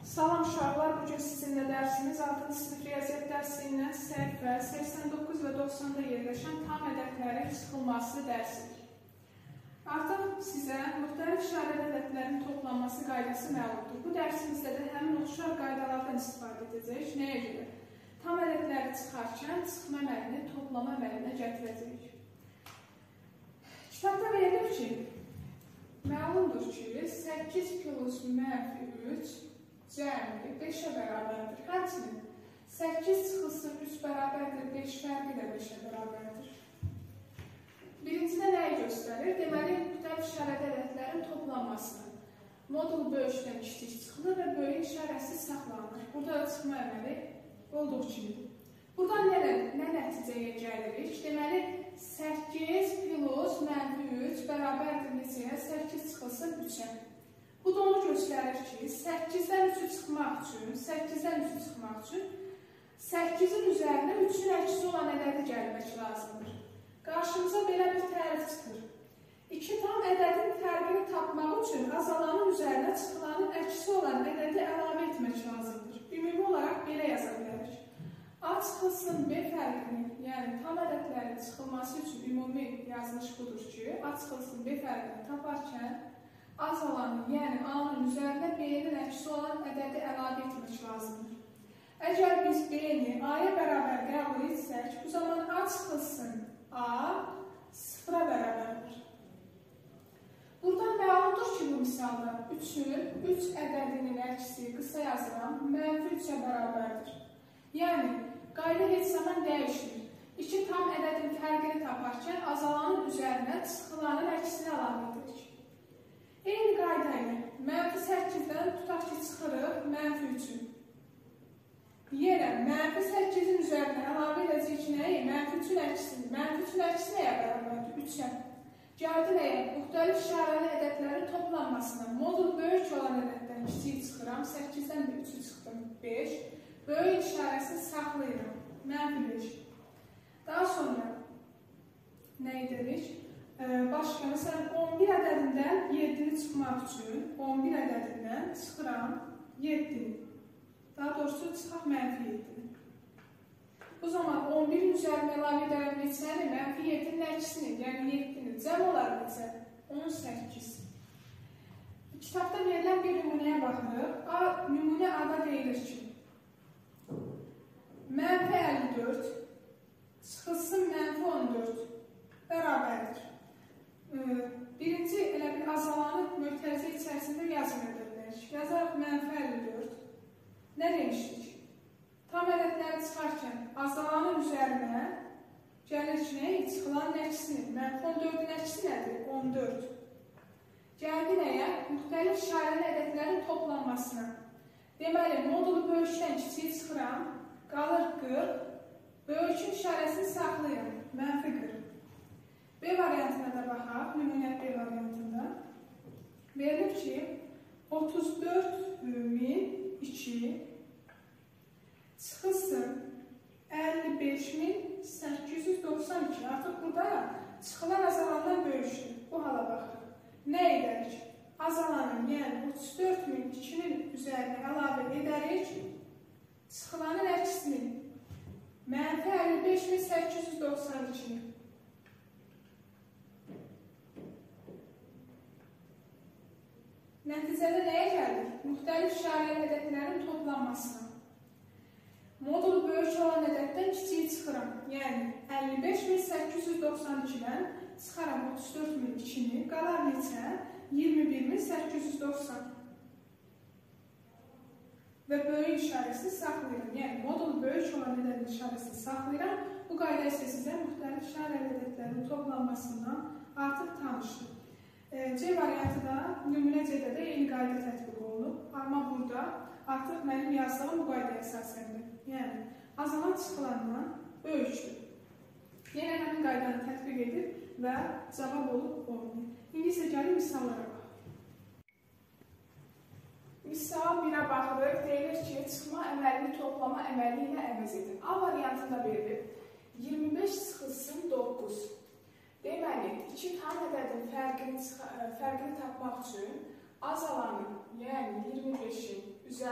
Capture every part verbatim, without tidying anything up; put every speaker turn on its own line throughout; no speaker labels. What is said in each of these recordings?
Salam uşaqlar, bugün sizinlə dərsimiz altıncı sinif riyaziyyat dərsindən səhifə səksən doqquz və doxsanda yerləşən tam ədədlərin çıxılması dərsidir. Artıq sizə müxtəlif işarəli ədədlərin toplanması qaydası məlumdur. Bu dərsimizdə də həmin oxşar qaydalardan istifadə edəcəyik. Nəyə görə? Tam ədədləri çıxarkən çıxma əməlini toplama əməlinə gətirəcəyik. Kitabda verilir ki, məlumdur ki, səkkiz plus mənfi üç cəmi beşə bərabərdir. Həmçinin səkkiz çıxılsın üç bərabərdir, beş fərqi də beşə bərabərdir. Birincidə nəyi göstərir? Deməli, müxtəlif işarəli ədədlərin toplanmasını. Modul böyükdən kiçik çıxılır və böyük işarəsi saxlanır. Burada da çıxma əməli olduğu kimidir. Buradan nə, nə nəticəyə gəlirik? Deməli, səkkiz plus mənfi üç bərabərdir neçəyə? səkkiz çıxılsın üçə. Bu da onu göstərir ki, səkkizdən üçü çıxmaq üçün, səkkizdən üçü çıxmaq üçün səkkizin üzərinə üçün əksi olan ədədi gəlmək lazımdır. Qarşımıza belə bir tərif çıxır. İki tam ədədin fərqini tapmaq üçün azalanın üzərinə çıxılanın əksi olan ədədi əlavə etmək lazımdır. Ümumi olaraq belə yaza bilərik. A çıxılsın B fərqini, yəni tam ədədlərin çıxılması üçün ümumi yazılış budur ki, A çıxılsın B fərqini taparkən azalanın, yəni A-nın üzərinə B-nin əksi olan ədədi əlavə etmək lazımdır. Əgər biz B-ni A-ya bərabər qəbul etsək, bu zaman A çıxılsın A sıfıra bərabərdir. Buradan məlumdur ki, bu misalda üçün üç ədədinin əksi qısa yazıram, mənfi üçə bərabərdir. Yəni, qayda heç zaman dəyişmir. İki tam ədədin fərqini taparkən azalanın üzərinə çıxılanın əksini əlavə edirik. Eyni qayda ilə mənfi səkkizdən tutaq ki, çıxırıq mənfi üçün. Yenə mənfi səkkizin üzərinə əlavə edəcək nəyi? Mənfi üçün əksini. Mənfi üçün əksi nəyə bərabərdir? üçə. Gəldi nəyə? Müxtəlif işarəli ədədlərin toplanmasına. Modul böyük olan ədəddən kiçik çıxıram. səkkizdən də üçü çıxdım. beş. Böyük işarəsini saxlayıram. Mənfi beş. Daha sonra nə edirik? Başqa, məsələn, on bir ədədindən yeddini çıxmaq üçün on bir ədədindən çıxıram yeddini. Daha doğrusu, çıxaq mənfi yeddini. Bu zaman on birin üzərinə əlavə edərəm neçəni? Mənfi yeddinin əksini, yəni yeddini. Cəm olar neçə? on səkkiz. Kitabda verilən bir nümunəyə baxırıq. A, nümunə A-da deyilir ki, mənfi əlli dörd çıxılsın mənfi on dörd bərabərdir. Birinci, elə bir azalanı mötərizə içərisində yazım edilir. Yazaraq mənfi əlli dörd. Nə demişdik? Tam ədədləri çıxarkən azalanın üzərinə gəlir ki, nəyə? Çıxılanın əksini. Mənfi on dördün əksi nədir? on dörd. Gəldi nəyə? Müxtəlif işarəli ədədlərin toplanmasına. Deməli, modulu böyükdən kiçik çıxıram, qalır qırx, böyükün işarəsini saxlayıram, mənfi qırx. B variantına da baxaq, nümunə B variantında. Verilir ki, otuz dörd min iki çıxılsın əlli beş min səkkiz yüz doxsan iki. Artıq burada çıxılan azalandan böyükdür. Bu hala baxırıq. Nə edərik? Azalanın, yəni otuz dörd min ikinin üzərinə əlavə edərik. Çıxılanın əksini mənfi əlli beş min səkkiz yüz doxsan iki. Nəticədə nəyə gəldik? Müxtəlif işarəli ədədlərin toplanmasına. Modulu böyük olan ədəddən kiçiyi çıxıram. Yəni, əlli beş min səkkiz yüz doxsan ikidən çıxaram otuz dörd min ikini, qalar neçə? iyirmi bir min səkkiz yüz doxsan. Və böyük işarəsini saxlayıram. Yəni, modulu böyük olan ədədin işarəsini saxlayıram. Bu qayda isə sizə müxtəlif işarəli ədədlərin toplanmasından artıq tanışdır. C variantı da nümunə C-də də eyni qayda tətbiq olunub. Amma burada artıq mənim yazdığım bu qaydaya əsasəndir. Yəni, azalan çıxılandan böyükdür. Yenə həmin qaydanı tətbiq edir və cavab olub olmuyor. İndi isə gəlin misallara baxaq. Misal birə baxırıq. Deyilir ki, çıxma əməlini toplama əməli ilə əvəz edin. A variantında verilir. iyirmi beş çıxılsın doqquz. Deməli, iki tam ədədin fərqini, fərqini tapmaq üçün azalanın, yəni iyirmi beşin üzərinə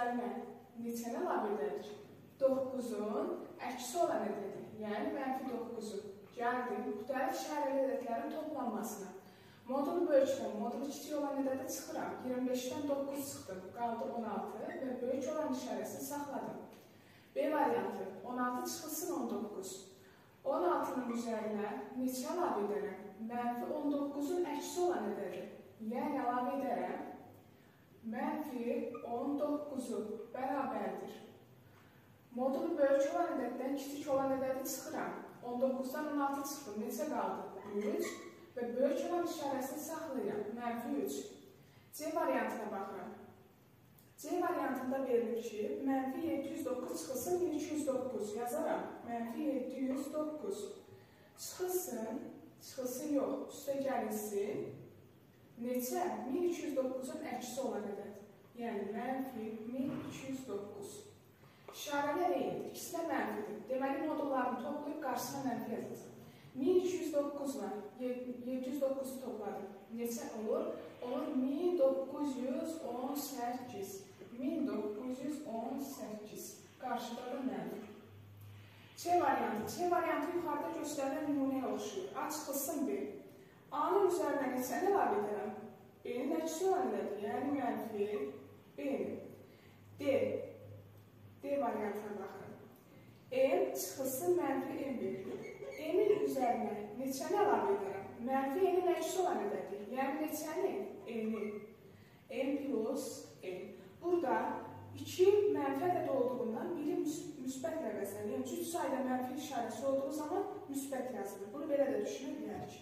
üzərinə neçəni əlavə edərik? doqquzun əksi olan ədədi, yəni mənfi doqquzu. Gəldik müxtəlif şərəli ədədlərin toplanmasına. Modulu bölgüdən modulu kiçik olan ədədi çıxıram. iyirmi beşdən doqquz çıxdım, qaldı on altı və böyük olan işarəsini saxladım. B variantı, on altı çıxılsın on doqquz. on altının üzərinə neçə əlavə edərəm? Mənfi on doqquzun əksi olan ədədi, yəni əlavə edərəm. Mənfi on doqquzu bərabərdir. Modulu böyük olan ədəddən kiçik olan ədədi çıxıram. on doqquzdan on altı çıxdım. Neçə qaldı? üç və böyük olan işarəsini saxlayıram. Mənfi üç. C variantına baxıram. C variantında verilir ki, mənfi yeddi yüz doqquz çıxılsın min iki yüz doqquz. Yazaram. Mənfi yeddi yüz doqquz. Çıxılsın, çıxılsın yox, üstə gəlinsin. Neçə? min iki yüz doqquzun əksi olan ədəd. Yəni, mənfi min iki yüz doqquz. İşarələr eynidir, ikisi də mənfidir. Deməli, modullarını toplayıb qarşısına mənfi yazacaq. min iki yüz doqquz ilə yeddi yüz doqquzu topladım. Neçə olur? Olur min doqquz yüz on səkkiz. min doqquz yüz on səkkiz. Qarşıda da mənfi. C variantı. C variantı yuxarıda göstərilən nümunəyə oxşuyur. A çıxılsın bir. A-nın üzərinə neçəni əlavə edərəm? B-nin əksi olan nədir? Yəni mənfi B-nin. D. D variantına baxın. M çıxılsın mənfi M bir. M-in üzərinə neçəni əlavə edərəm? Mənfi M-in əksi olan nədir? Yəni neçəni? M-in. M plus M. Burada iki mənfi ədəd olduğundan biri müsbət rəqəmsən. Yəni üç sayda mənfi işarəsi olduğu zaman müsbət yazılır. Bunu belə də düşünə bilərik.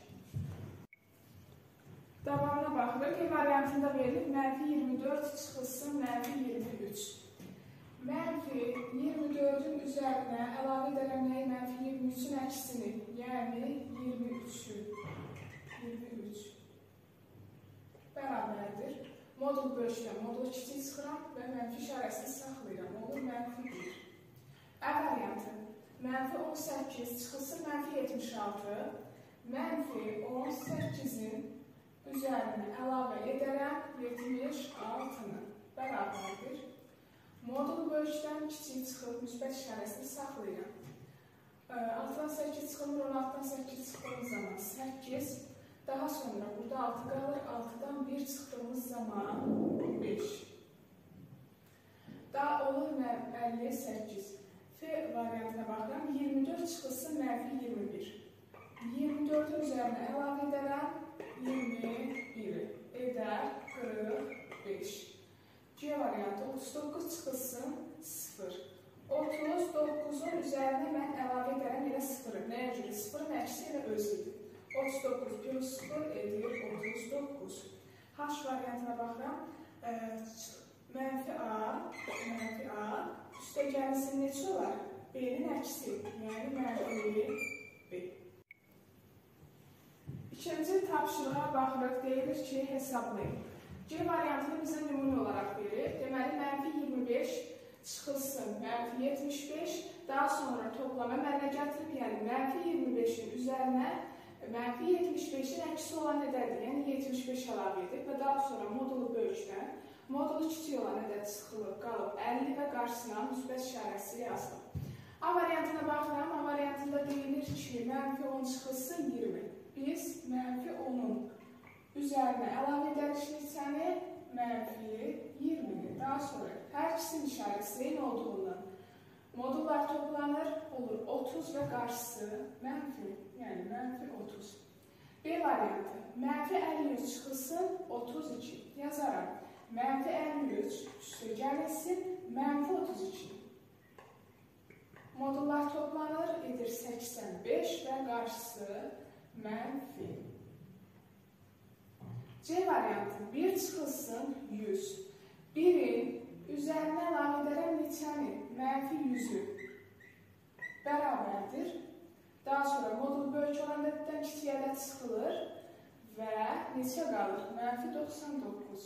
Davamına baxırıq. E variantında verilir mənfi iyirmi dörd çıxılsın mənfi iyirmi üç. Mənfi iyirmi dördün üzərinə əlavə edərəm nəyi? Mənfi iyirmi üçün əksini, yəni iyirmi üçü. iyirmi üç bərabərdir. Modul bölgüdən modulu kiçik çıxıram və mənfi işarəsini saxlayıram. Olur mənfi bir. Ə variantı. Mənfi on səkkiz çıxılsın mənfi yetmiş altı. Mənfi on səkkizin üzərinə əlavə edərəm yetmiş altını. Bərabərdir. Modul bölgüdən kiçik çıxıb müsbət işarəsini saxlayıram. altıdan səkkiz çıxılır, on altıdan səkkiz çıxdığımız zaman səkkiz. Daha sonra burada altı qalır, altıdan bir çıxdığımız zaman beş. Daha olur əlli səkkiz. F variantına baxıram. iyirmi dörd çıxılsın mənfi iyirmi bir. iyirmi dördün üzərinə əlavə edərəm iyirmi biri. Edər qırx beş. C variantı otuz doqquz çıxılsın sıfır. otuz doqquzun üzərinə mən əlavə edərəm yenə sıfırı. Nəyə görə? sıfırın əksi ilə özüdür. otuz doqquz plus sıfır edir otuz doqquz. H variantına baxıram. Mənfi A, mənfi A. Üstə gəlsin neçə olar? B-nin əksi, yəni mənfi B. İkinci tapşırığa baxırıq, deyilir ki, hesablayın. C variantını bizə nümunə olaraq verir. Deməli, mənfi iyirmi beş çıxılsın mənfi yetmiş beş. Daha sonra toplama əmələ gətirib, yəni mənfi iyirmi beşin üzərinə mənfi yetmiş beşin əksi olan ədədir, yəni yetmiş beş əlavə edib və daha sonra modulu bölgüdən modulu kiçik olan ədəd çıxılıb, qalıb əlli və qarşısına müsbət işarəsi yazılıb. A variantına baxıram, A variantında deyilir ki, mənfi on çıxılsın iyirmi. Biz mənfi onun üzərinə əlavə edərik neçəni? Mənfi iyirmini. Daha sonra hər ikisinin işarəsi eyni olduğundan modullar toplanır, olur otuz və qarşısı mənfi, yəni mənfi otuz. B variantı. Mənfi əlli üç çıxılsın otuz iki. Yazaram. Mənfi əlli üç üstə gəlsin mənfi otuz iki. Modullar toplanır, edir səksən beş və qarşısı mənfi. C variantı. bir çıxılsın yüz. birin üzərinə əlavə edərəm neçəni? Mənfi yüzü. Bərabərdir. Daha sonra modul bölgü olan ədəddən kiçik ədəd çıxılır və neçə qalır? Mənfi doxsan doqquz.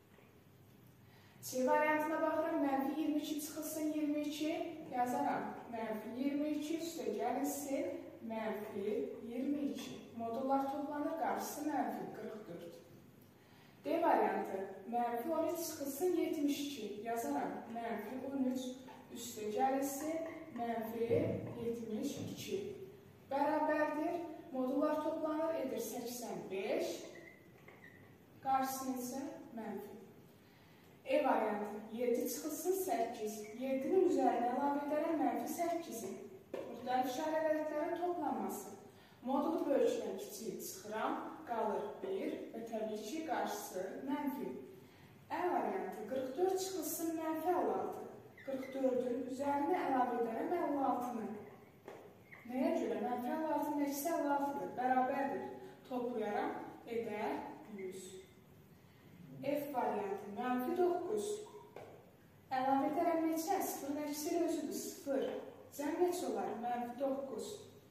C variantına baxıram. Mənfi iyirmi iki çıxılsın iyirmi iki. Yazaram. Mənfi iyirmi iki üstə gəlinsin mənfi iyirmi iki. Modullar toplanır, qarşısı mənfi qırx dörd. D variantı mənfi on üç çıxılsın yetmiş iki yazaram. Mənfi on üç üstə gəlisi mənfi yetmiş iki bərabərdir. Modullar toplanır, edir səksən beş. Qarşısını isə mənfi. E variantı yeddi çıxılsın səkkiz. yeddinin üzərinə əlavə edərək mənfi səkkizin. Müxtəlif işarə ədədlərin toplanması. Modulu bölüşdən kiçiyi çıxıram, qalır bir və təbii ki, qarşısı mənfi. Ə variantı qırx dörd çıxılsın mənfi əlli altı. qırx dördün üzərinə əlavə edərəm əlli altını. Nəyə görə? Mənfi əlli altının əksi əlli altıdır, bərabərdir. Toplayaram, edər yüz. F variantı mənfi doqquz. Əlavə edərəm neçə? Sıfırın əksi özüdür, sıfır. Cəm neçə olar? Mənfi doqquz.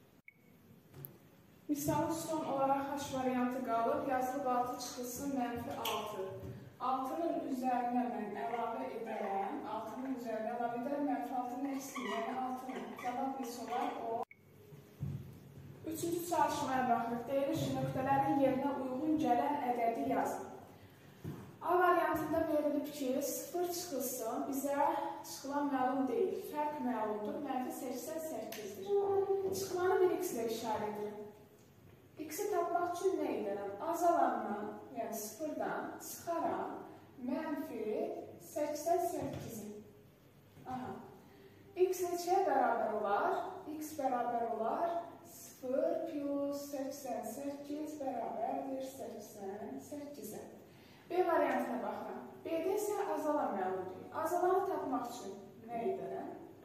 Misalın son olaraq H variantı qalıb, yazılıb altı çıxılsın mənfi altı. altının üzərinə mən əlavə edərəm, altının üzərinə əlavə edərəm, mənfi altının əksi, yəni altının. Cavab neçə olar? O. Üçüncü çalışmaya baxırıq. Deyilir ki, nöqtələrin yerinə uyğun gələn ədədi yazın. A variantında verilib ki, sıfır çıxılsın, bizə çıxılan məlum deyil. Fərq məlumdur, mənfi səksən səkkizdir. Çıxılanı bir x ilə işarə edirəm. X-i tapmaq üçün nə edərəm? Azalandan, yəni sıfırdan çıxaram, mənfi səksən səkkizi. Aha. X neçəyə bərabər olar? X bərabər olar sıfır plus səksən səkkiz bərabərdir səksən səkkizə. B variantına baxıram. B-də isə azalan məlumdur. Azalanı tapmaq üçün nə edərəm?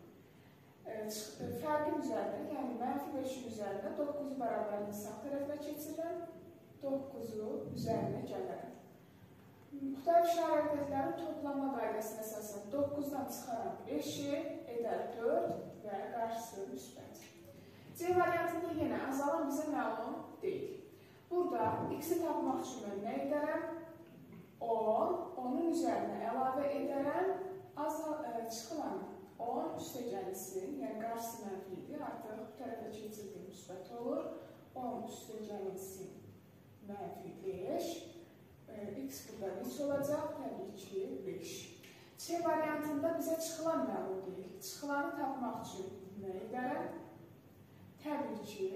Fərqin üzərində, yəni mənfi beşin üzərində doqquzu bərabərliyi sağ tərəfə keçirəm, doqquzu üzərinə gələrəm. Müxtəlif işarə ədədlərin toplanma qaydasına əsasən doqquzdan çıxaram beşi, edər dörd və qarşısı müsbət. C variantında yenə azalan bizə məlum deyil. Burada x-i tapmaq üçün mən nə edərəm? on, onun üzərinə əlavə edərəm, çıxılanı. on üstə gəlsin, yəni qarşısı mənfidir, artıq bu tərəfə keçirdim, müsbət olur. on üstə gəlsin, mənfi beş. X burada neçə olacaq? Təbii ki, beş. C variantında bizə çıxılan məlum deyil. Çıxılanı tapmaq üçün nə edərəm? Təbii ki,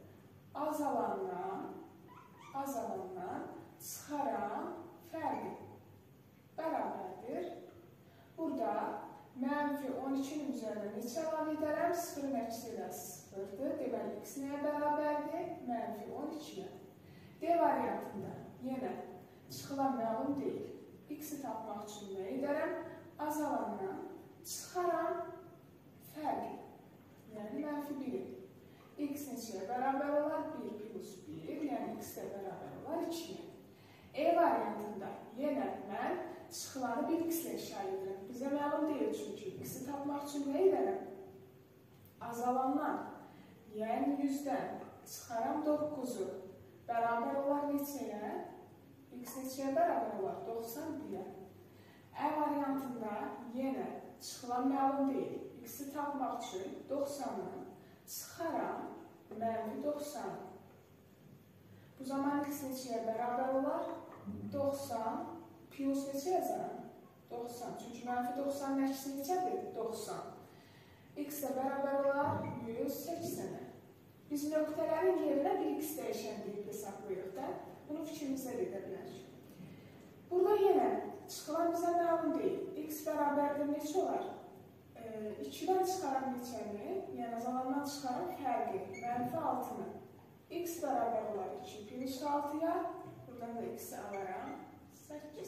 azalandan, azalandan çıxaram fərqi. Bərabərdir. Burada mənfi on ikinin üzərinə neçə əlavə edərəm? sıfırın əksi ilə sıfırdır. Deməli, x nəyə bərabərdir? Mənfi on ikiyə. D variantında yenə çıxılan məlum deyil. X-i tapmaq üçün nə edərəm? Azalandan çıxaram fərqi. Yəni, mənfi biri. X neçəyə bərabər olar? bir plus bir, yəni x də bərabər olar ikiyə. E variantında yenə mən çıxılanı bir x ilə işarə edirəm. Bizə məlum deyil çünki x-i tapmaq üçün nə edərəm? Azalandan, yəni yüzdən çıxaram doqquzu. Bərabər olar neçəyə? X neçəyə bərabər olar? doxsan birə. Ə variantında yenə çıxılan məlum deyil. X-i tapmaq üçün doxsanı çıxaram mənfi doxsan. Bu zaman x neçəyə bərabər olar? doxsan plus neçə yazaram? doxsan. Çünki mənfi doxsanın əksi neçədir? doxsan. X də bərabər olar yüz səksənə. Biz nöqtələrin yerinə bir x dəyişənliyi hesablayırıq da. Bunu fikrimizdə edə bilərik. Burada yenə çıxılan bizə məlum deyil. X bərabərdir neçə olar? ikidən çıxaram neçəni? Yəni azalandan çıxaram fərqi. Mənfi altını. X bərabər olar iki plus altıya. Buradan da x-i alaram. səkkiz.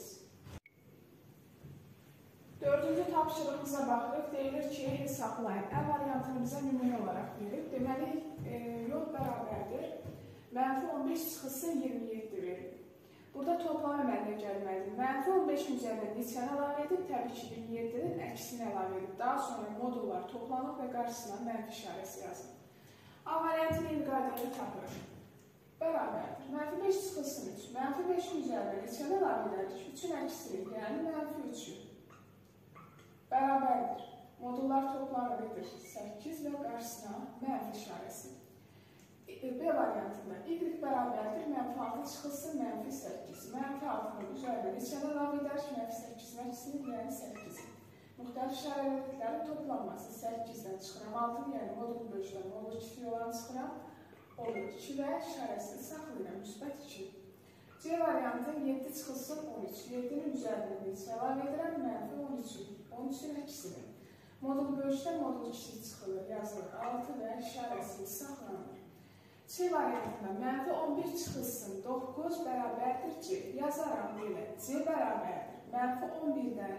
Dördüncü tapşırığımıza baxırıq. Deyilir ki, hesablayın. Ə variantını bizə nümunə olaraq verir. Deməli, e, yol bərabərdir. Mənfi on beş çıxılsın iyirmi yeddi verir. Burada toplama əməlinə gəlməlidir. Mənfi on beşin üzərinə neçəni əlavə edib, təbii ki, iyirmi yeddinin əksini əlavə edib. Daha sonra modullar toplanıb və qarşısına mənfi işarəsi yazılır. A variantını eyni qaydada tapırıq. Bərabərdir. Mənfi beş çıxılsın üç. Mənfi beşin üzərinə neçəni əlavə edərik? üçün əksini, yəni mənfi üçü. Bərabərdir. Modullar toplanıb edir səkkiz və qarşısına mənfi işarəsi. B variantında y bərabərdir mənfi altı çıxılsın mənfi səkkiz. Mənfi altının üzərinə neçəni əlavə edərik? Mənfi səkkizin əksini, yəni səkkizi. Müxtəlif şəraitlərin toplanması səkkizdən çıxıram altını, yəni modul bölüşdən modul kiçik olanı çıxıram. Olur iki və işarəsini saxlayıram, müsbət iki. C variantı yeddi çıxılsın on üç. yeddinin üzərinə neçə əlavə edirəm? Mənfi on üçü. on üçün əksini. Modul bölüşdən modul kiçik çıxılır, yazılır altı və işarəsini saxlanır. C variantında mənfi on bir çıxılsın doqquz bərabərdir C. Yazaram belə. C bərabərdir. Mənfi on birdən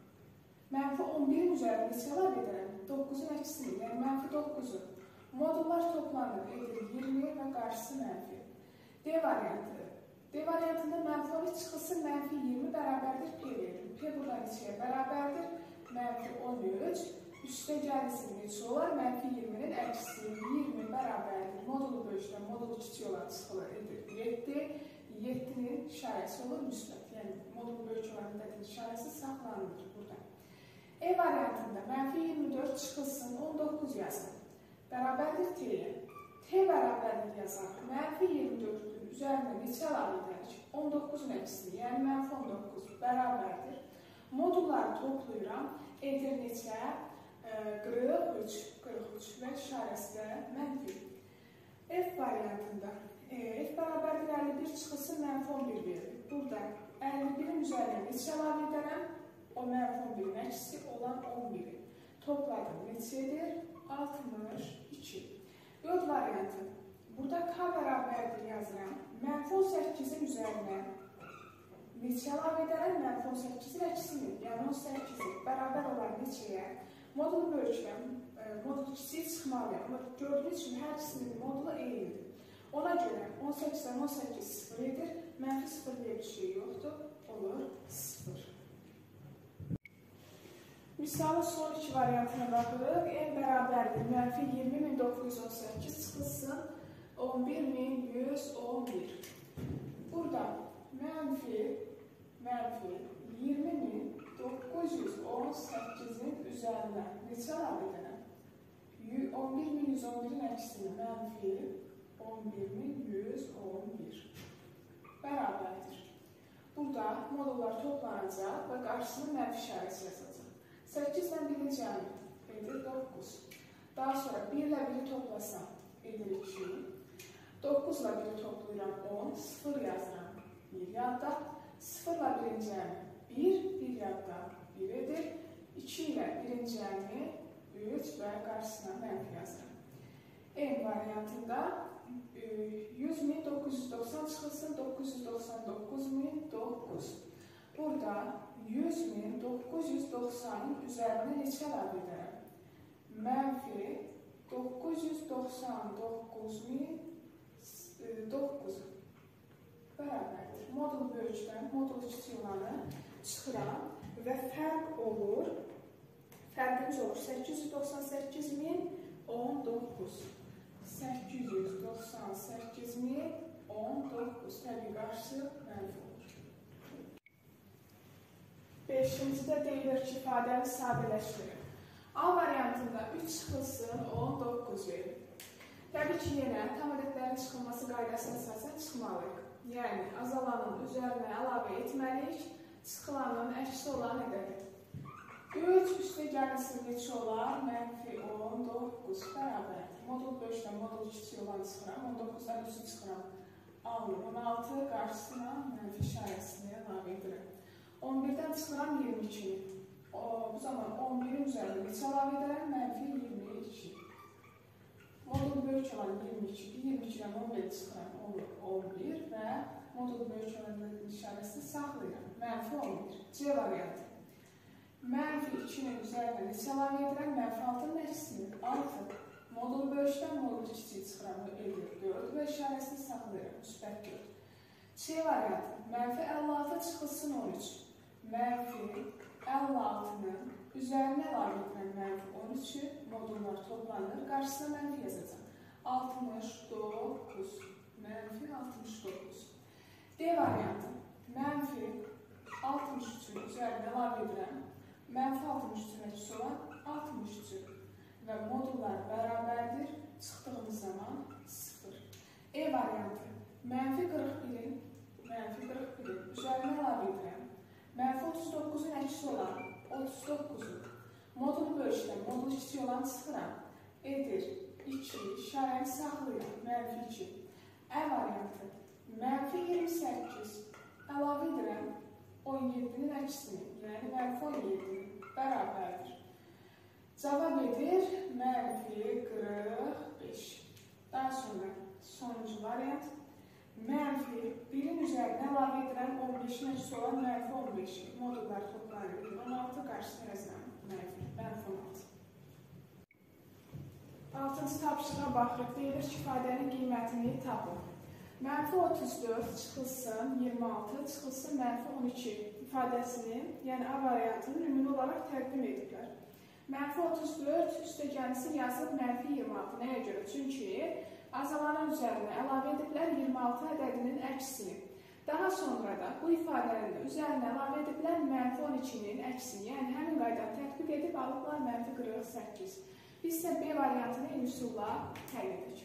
mənfi on birin üzərinə neçə əlavə edirəm? doqquzun əksini, yəni mənfi doqquzu. Modullar toplanır, edir iyirmi və qarşısı mənfi. D variantı. D variantında mənfi on üç çıxılsın mənfi iyirmi bərabərdir P verir. P burada neçəyə bərabərdir? Mənfi on üç. Üstə gəlisi neçə olar? Mənfi iyirminin əksi iyirmi bərabərdir. Modulu bölüşdən modulu kiçik olan çıxılır, edir yeddi. yeddinin işarəsi olur müsbət. Yəni modulu bölüş olan ədədin işarəsi saxlanılır burada. E variantında mənfi iyirmi dörd çıxılsın on doqquz yazın. Bərabərdir T-yə. T bərabərdir yazaq. Mənfi iyirmi dördün üzərində neçə əlavə edərik? on doqquzun əksini, yəni mənfi on doqquz bərabərdir. Modulları toplayıram, edir neçə? qırx üç, qırx üç və işarəsi də mənfi. F variantında F bərabərdir əlli bir çıxılsın mənfi on bir verir. Burada əlli birin üzərində neçə əlavə edərəm? O mənfi on birin əksi olan on biri. Topladım neçədir? altmış iki. J variantı. Burada K bərabərdir yazıram. Mənfi on səkkizin üzərinə neçə əlavə edərəm? Mənfi on səkkizin əksini, yəni on səkkizi bərabər olan neçəyə? Modulu bölüşdən, modulu kiçik çıxmalıyam. Amma gördüyünüz kimi hər ikisinin modulu eynidir. Ona görə on səkkizdən on səkkiz sıfır edir. Mənfi sıfır deyə bir şey yoxdur. Olur sıfır. Misalın son iki variantına baxırıq. N bərabərdir. Mənfi iyirmi min doqquz yüz on səkkiz çıxılsın on bir min yüz on bir. Burada mənfi mənfi iyirmi min doqquz yüz on səkkizin üzərinə neçə əlavə edərəm? on bir min yüz on birin əksini mənfi on bir min yüz on bir bərabərdir. Burada modullar toplanacaq və qarşısına mənfi işarəsi yazacaq. səkkiz ilə birin cəmi edir doqquz. Daha sonra bir ilə biri toplasam edir iki. doqquz ilə biri toplayıram on, sıfır yazıram bir yadda. sıfır ilə birin cəmi bir, bir yadda bir edir. iki ilə birin cəmi üç və qarşısına mənfi yazıram. N variantında yüz min doqquz yüz doxsan çıxılsın doqquz yüz doxsan doqquz min doqquz. Burada yüz min doqquz yüz doxsanın üzərinə neçə əlavə edərəm? Mənfi doqquz yüz doxsan doqquz min doqquz bərabərdir. Modul bölüşdən modul kiçik olanı çıxıram və fərq olur. Fərqimiz olur səkkiz yüz doxsan səkkiz min on doqquz. səkkiz yüz doxsan səkkiz min on doqquz. Təbii qarşısı mənfi olur. beşincidə deyilir ki, ifadəni sadələşdirir. A variantında üç çıxılsın on doqquz verir. Təbii ki, yenə tam ədədlərin çıxılması qaydasına əsasən çıxmalıyıq. Yəni, azalanın üzərinə əlavə etməliyik, çıxılanın əksi olan ədədir. üç üstə gəlisi neçə olar? Mənfi on doqquz bərabərdir. Modul bölüşdən modul kiçik olanı çıxıram, on doqquzdan üçü çıxıram. Alır, on altı qarşısına mənfi işarəsini əlavə edirəm. on birdən çıxıram iyirmi iki. Bu zaman on birin üzərində neçə əlavə edərəm? Mənfi iyirmi iki. Modul bölük olan iyirmi iki, iyirmi ikidən on bir çıxıram, olur on bir və modul bölük olan işarəsini saxlayıram. Mənfi on bir. C variantı. Mənfi ikinin üzərində neçə əlavə edirəm? Mənfi altının əksini altı. Modul bölüşdən modul kiçik çıxıram, edir dörd və işarəsini saxlayıram, müsbət dörd. C variantı. Mənfi əlli altı çıxılsın on üç. Mənfi əlli altının üzərinə əlavə edirəm mənfi on üçü, modullar toplanır, qarşısına mənfi yazacaq. altmış doqquz, mənfi altmış doqquz. D variantı. Mənfi altmış üçün üzərinə əlavə edirəm. Mənfi altmış üçün əksi olan altmış üçün və modullar bərabərdir. Çıxdığımız zaman sıfır. E variantı. Mənfi qırx birin, mənfi qırx birin üzərinə əlavə edirəm. Mənfi otuz doqquzun əksi olan otuz doqquzu modulu bölüşdən, modulu kiçik olan çıxıram. Edir iki, işarəni saxlayıram, mənfi iki. Ə variantı. Mənfi iyirmi səkkiz əlavə edirəm on yeddinin əksini, yəni mənfi on yeddi bərabərdir. Cavab edir mənfi qırx beş. Daha sonra sonuncu variant. Mənfi birin üzərinə əlavə edirəm on beşin əksi olan mənfi on beşi. Modullar toplanır. on altı qarşısına yazıram. Mənfi, mənfi on altı. altıncı tapşırığa baxırıq. Deyilir ki, ifadənin qiymətini tapın. Mənfi otuz dörd çıxılsın iyirmi altı, çıxılsın mənfi on iki ifadəsinin, yəni A variantının ümumi olaraq təqdim ediblər. Mənfi otuz dörd üstəgəlisi yazıb mənfi iyirmi altı. Nəyə görə? Çünki azalanın üzərinə əlavə ediblər iyirmi altı ədədinin əksini. Daha sonra da bu ifadənin də üzərinə əlavə ediblər mənfi on ikinin əksini. Yəni həmin qaydanı tətbiq edib alıblar mənfi qırx səkkiz. Biz isə B variantını eyni üsulla həll edəcək.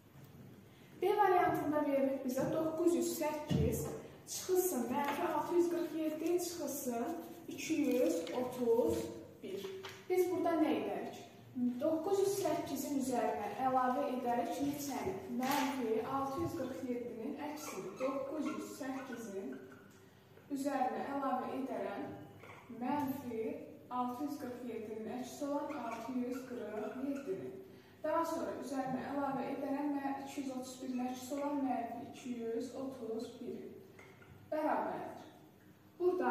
B variantında verilib bizə doqquz yüz səkkiz çıxılsın mənfi altı yüz qırx yeddi çıxılsın iki yüz otuz bir. Biz burada nə edərik? doqquz yüz səkkizin üzərinə əlavə edərik neçəni? Mənfi altı yüz qırx yeddinin əksini. doqquz yüz səkkizin üzərinə əlavə edərəm mənfi altı yüz qırx yeddinin əksi olan altı yüz qırx yeddinin. Daha sonra üzərinə əlavə edərəm iki yüz otuz birin əksi olan mənfi iki yüz otuz birin bərabərdir. Burada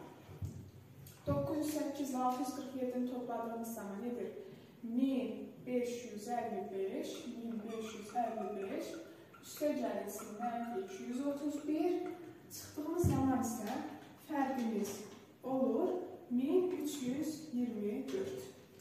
doqquz yüz səkkiz ilə altı yüz qırx yeddini topladığımız zaman nedir? min beş yüz əlli beş, min beş yüz əlli beş, üstə gəlirsin mənfi iki yüz otuz bir, çıxdığımız zaman isə fərqimiz olur min üç yüz iyirmi dörd.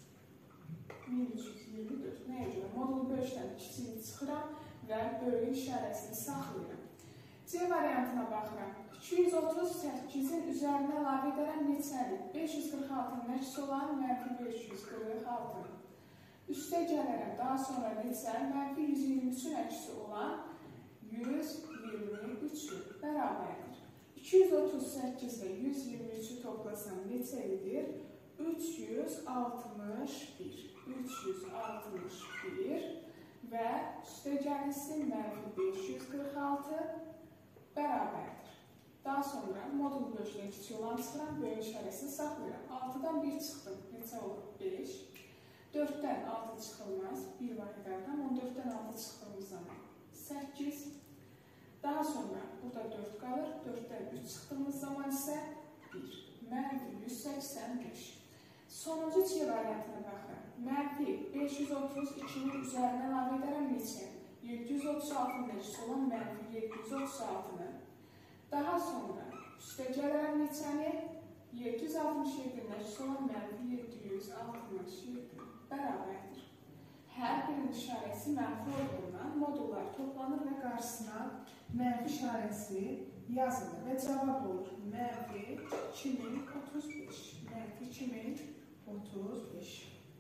min üç yüz iyirmi dörd. Nəyə görə? Modulu bölüşdən kiçiyini çıxıram və bölgün işarəsini saxlayıram. C variantına baxıram. iki yüz otuz səkkizin üzərinə əlavə edərəm neçəni? beş yüz qırx altının əksi olan mənfi beş yüz qırx altı. Üstə gələrəm. Daha sonra neçə? Mənfi yüz iyirmi üçün əksi olan yüz iyirmi üç bərabərdir. iki yüz otuz səkkiz ilə yüz iyirmi üçü toplasam neçə edir? üç yüz altmış bir. üç yüz altmış bir və üstə gəlirsin mənfi beş yüz qırx altı bərabərdir. Daha sonra modul bölüşdən kiçik olan çıxıram, böyük işarəsini saxlayıram. altıdan bir çıxdım. Neçə olur? beş. dörddən altı çıxılmaz. bir var edərəm. on dörddən altı çıxdığımız zaman səkkiz. Daha sonra burada dörd qalır. dörddən üç çıxdığımız zaman isə bir. Mənfi yüz səksən beş. Sonuncu C variantına baxıram. Mənfi beş yüz otuz ikinin üzərinə əlavə edərəm neçə? yeddi yüz otuz altının əksi olan mənfi yeddi yüz otuz altını. Daha sonra üstə gələrəm neçəni? yeddi yüz altmış yeddinin əksi olan mənfi yeddi yüz altmış yeddi bərabərdir. Hər birinin işarəsi mənfi olduğundan modullar toplanır və qarşısına mənfi işarəsi yazılır və cavab olur mənfi iki min otuz beş. Mənfi iki min otuz beş.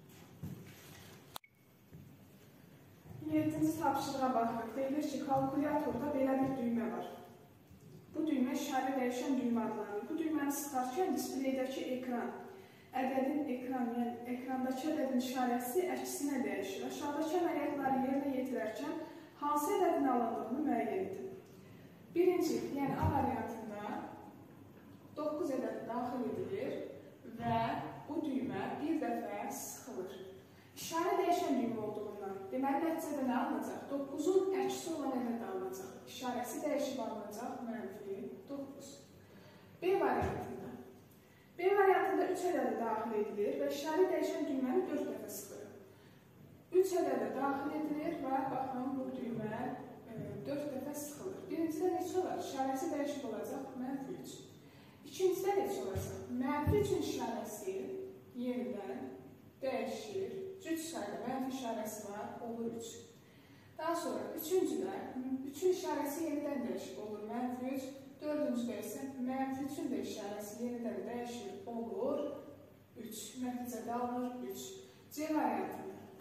yeddinci tapşırığa baxırıq. Deyilir ki, kalkulyatorda belə bir düymə var. Bu düymə işarə dəyişən düymə adlanır. Bu düyməni sıxarkən displaydakı ekran, ədədin ekran, yəni ekrandakı ədədin işarəsi əksinə dəyişir. Aşağıdakı əməliyyatları yerinə yetirərkən hansı ədədin alındığını müəyyən edin. Birinci, yəni A variantında doqquz ədədi daxil edilir və bu düymə bir dəfə sıxılır. İşarə dəyişən düymə olduğundan, deməli nəticədə nə alınacaq? doqquzun əksi olan ədəd alınacaq. İşarəsi dəyişib alınacaq mənfi doqquz. B variantında. B variantında üç ədədi daxil edilir və işarə dəyişən düyməni dörd dəfə sıxılır. üç ədədi daxil edilir və baxın bu düymə dörd dəfə sıxılır. Birincidə neçə olar? İşarəsi dəyişib olacaq mənfi üç. İkincidə neçə olacaq? Mənfi üçün işarəsi yenidən dəyişir. Cüt sayda mənfi işarəsi var, olur üç. Daha sonra üçüncüdə üçün işarəsi yenidən dəyişib olur mənfi üç. Dördüncüdə isə mənfi üçün də işarəsi yenidən dəyişir olur üç. Nəticədə alınır üç. C variantında.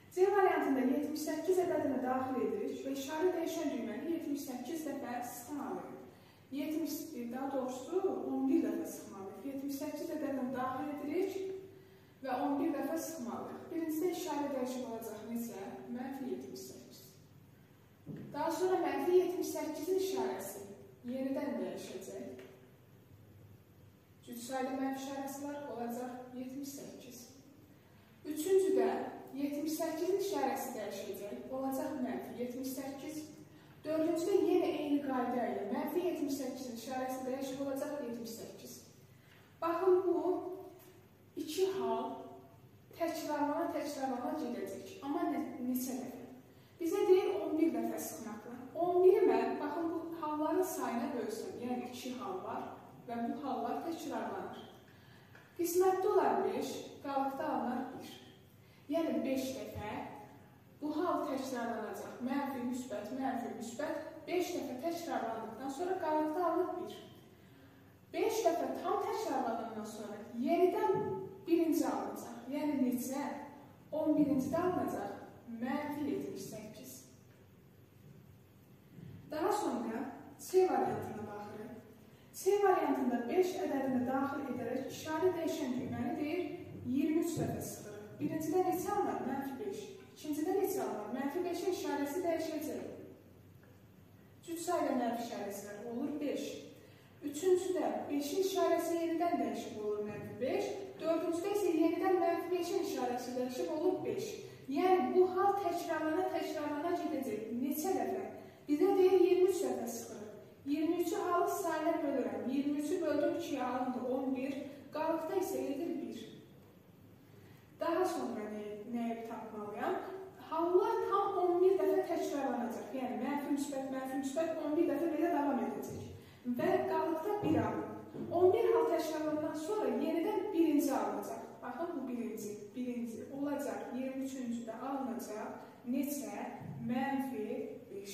C variantında yetmiş səkkiz ədədini daxil edirik və işarə dəyişən düyməni yetmiş səkkiz dəfə sıxmalıyıq. yetmiş, daha doğrusu on bir dəfə sıxmalıyıq. yetmiş səkkiz ədədini daxil edirik və on bir dəfə sıxmalıyıq. Birincidə işarə dəyişib olacaq necə? Mənfi yetmiş səkkiz. Daha sonra mənfi yetmiş səkkizin işarəsi yenidən dəyişəcək. Cüt sayda mənfi işarəsi var, olacaq yetmiş səkkiz. Üçüncüdə yetmiş səkkizin işarəsi dəyişəcək, olacaq mənfi yetmiş səkkiz. Dördüncüdə yenə eyni qayda ilə mənfi yetmiş səkkizin işarəsi dəyişib olacaq yetmiş səkkiz. Baxın, bu iki hal təkrarlana təkrarlana gedəcək. Amma neçə dəfə? Bizə deyir on bir dəfə sıxmaqla. on biri mən, baxın, bu halların sayına bölsəm, yəni iki hal var və bu hallar təkrarlanır. Qismətdə olar beş, qalıqda alınar bir. Yəni beş dəfə bu hal təkrarlanacaq. Mənfi, müsbət, mənfi, müsbət. beş dəfə təkrarlandıqdan sonra qalıqda alınır bir. beş dəfə tam təkrarlandıqdan sonra yenidən birinci alınacaq. Yəni neçə? on birincidə alınacaq. Mənfi yetmiş səkkiz. Daha sonra C variantına baxırıq. C variantında beş ədədini daxil edərək işarə dəyişən düyməni deyir iyirmi üç dəfə sıxırıq. Birincidə neçə alınır? Mənfi beş. İkincidə neçə alınır? Mənfi beşin işarəsi dəyişəcək. Cüt sayda mənfi işarəsi olur beş. Üçüncüdə beşin işarəsi yenidən dəyişib olur mənfi beş. Dördüncüdə isə yenidən mənfi beşin işarəsi dəyişib olur beş. Yəni bu hal təkrarlana təkrarlana gedəcək. Neçə dəfə? Bizə deyir iyirmi üç dəfə sıxırıq. iyirmi üçü halı sayına bölürəm. iyirmi üçü böldüm ikiyə alındı on bir. Qalıqda isə edir bir. Daha sonra nəyi tapmalıyam? Hallar tam on bir dəfə təkrarlanacaq. Yəni mənfi müsbət, mənfi müsbət on bir dəfə belə davam edəcək. Və qalıqda bir alınır. on bir hal təkrarlanandan sonra yenidən birinci alınacaq. Baxın, bu birinci, birinci olacaq. iyirmi üçüncüdə alınacaq. Neçə? Mənfi beş.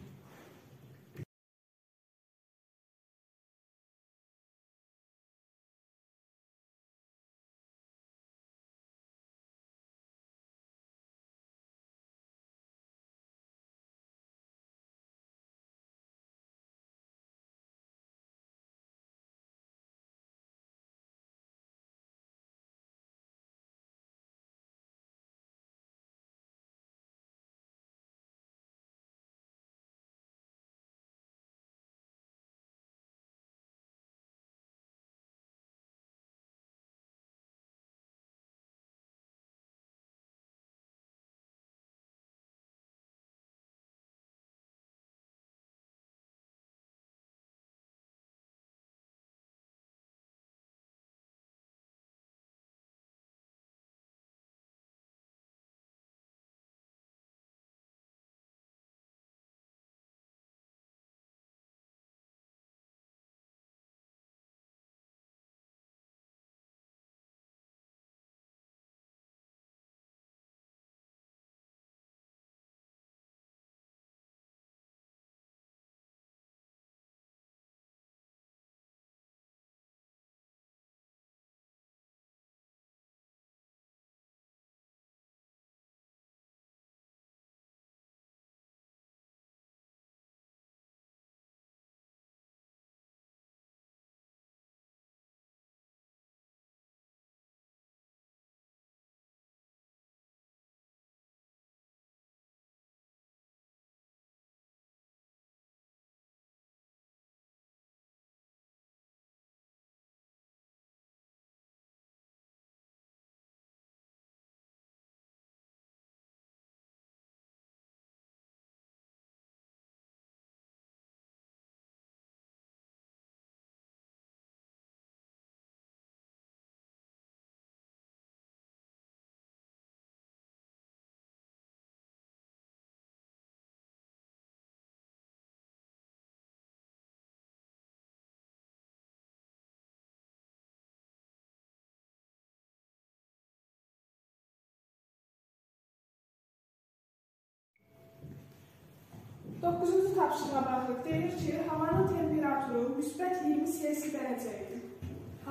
doqquzuncu tapşırığa baxırıq. Deyir ki, havanın temperaturu müsbət iyirmi Selsi dərəcədir.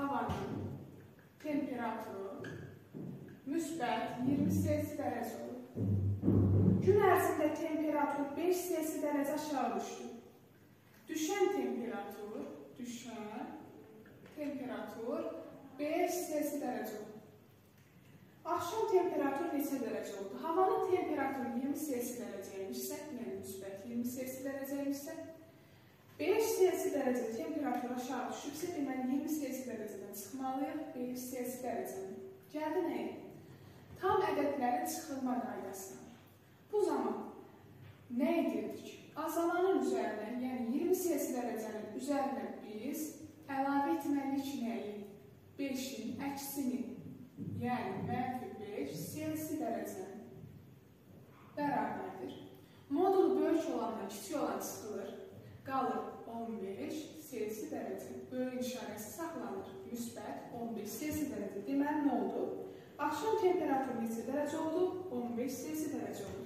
Havanın temperaturu müsbət iyirmi Selsi dərəcə olur. Gün ərzində temperatur beş Selsi dərəcə aşağı düşdü. Düşən temperatur, düşən temperatur beş Selsi dərəcə oldu. Axşam temperatur neçə dərəcə oldu? Havanın temperaturu iyirmi Selsi dərəcəymişsə, yəni müsbət iyirmi Selsi dərəcəymişsə, beş Selsi dərəcə temperatur aşağı düşübsə, deməli iyirmi Selsi dərəcədən çıxmalıyıq, beş Selsi dərəcədən. Gəldi nəyə? Tam ədədlərin çıxılma qaydasına. Bu zaman nə edirdik? Azalanın üzərinə, yəni iyirmi Selsi dərəcənin üzərinə biz əlavə etməliyik nəyi? beşin əksini, yəni mənfi beş Selsi dərəcənin bərabərdir. Modulu böyük olandan kiçik olan çıxılır, qalır on beş Selsi dərəcə. Böyük işarəsi saxlanır, müsbət on beş Selsi dərəcə. Deməli, nə oldu? Axşam temperaturu neçə dərəcə oldu? on beş Selsi dərəcə oldu.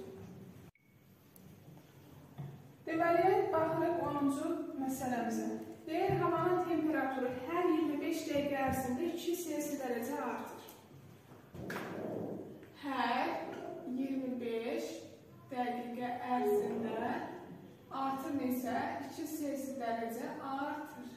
Deməli, baxırıq onuncu məsələmizə. Deyir, havanın temperaturu hər iyirmi beş dəqiqə ərzində iki Selsi dərəcə artır. Hər iyirmi beş dəqiqə ərzində artır neçə? iki Selsi dərəcə artır.